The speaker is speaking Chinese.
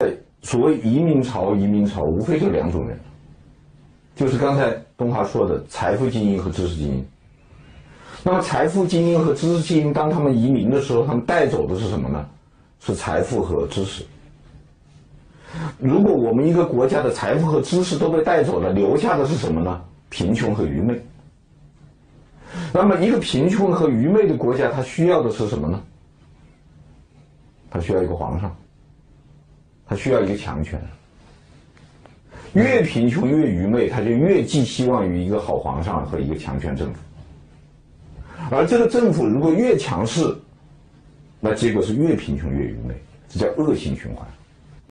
所谓移民潮，无非就两种人，就是刚才东华说的财富精英和知识精英。那么财富精英和知识精英，当他们移民的时候，他们带走的是什么呢？是财富和知识。如果我们一个国家的财富和知识都被带走了，留下的是什么呢？贫穷和愚昧。那么一个贫穷和愚昧的国家，它需要的是什么呢？它需要一个皇上，它需要一个强权。越贫穷越愚昧，它就越寄希望于一个好皇上和一个强权政府。而这个政府如果越强势，那结果是越贫穷越愚昧，这叫恶性循环。